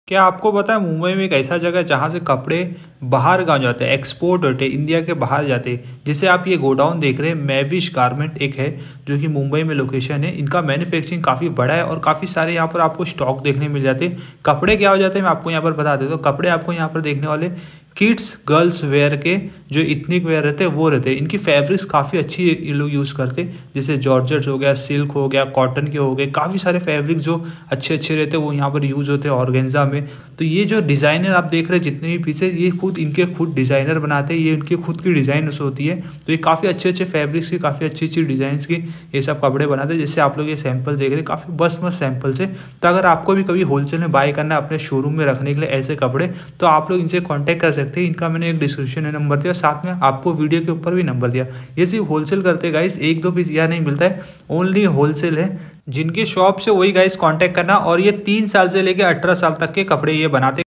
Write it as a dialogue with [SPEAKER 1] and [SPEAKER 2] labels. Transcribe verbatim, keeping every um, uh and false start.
[SPEAKER 1] क्या आपको पता है मुंबई में एक ऐसा जगह है जहाँ से कपड़े बाहर गाँव जाते हैं, एक्सपोर्ट होते हैं, इंडिया के बाहर जाते हैं। जैसे आप ये गोडाउन देख रहे हैं, मैविश गारमेंट एक है जो कि मुंबई में लोकेशन है। इनका मैन्युफैक्चरिंग काफ़ी बड़ा है और काफ़ी सारे यहाँ पर आपको स्टॉक देखने मिल जाते हैं। कपड़े क्या हो जाते हैं मैं आपको यहाँ पर बता देता हूँ। कपड़े आपको यहाँ पर देखने वाले किड्स गर्ल्स वेयर के जो इथनिक वेयर रहते हैं वो रहते हैं। इनकी फैब्रिक्स काफ़ी अच्छी ये लोग यूज़ करते हैं, जैसे जॉर्जेट हो गया, सिल्क हो गया, कॉटन के हो गए, काफ़ी सारे फैब्रिक जो अच्छे अच्छे रहते हैं वो यहाँ पर यूज़ होते हैं ऑर्गेन्जा में। तो ये जो डिज़ाइनर आप देख रहे हैं जितने भी पीछे, ये खुद इनके खुद डिज़ाइनर बनाते हैं, ये इनकी खुद की डिज़ाइन होती है। तो ये काफ़ी अच्छे अच्छे फैब्रिक्स की, काफ़ी अच्छी अच्छी डिज़ाइन की ये सब कपड़े बनाते हैं। जैसे आप लोग ये सैंपल देख रहे हैं, काफ़ी बस मस्त सैंपल्स है। तो अगर आपको भी कभी होलसेल में बाय करना है अपने शोरूम में रखने के लिए ऐसे कपड़े, तो आप लोग इनसे कॉन्टैक्ट कर सकते हैं। इनका मैंने एक डिस्क्रिप्शन में नंबर दिया, साथ में आपको वीडियो के ऊपर भी नंबर दिया। ये सिर्फ होलसेल करते हैं गाइस, एक दो पीस यहाँ नहीं मिलता है, ओनली होलसेल है। जिनकी शॉप से वही गाइस कांटेक्ट करना। और ये तीन साल से लेकर अठारह साल तक के कपड़े ये बनाते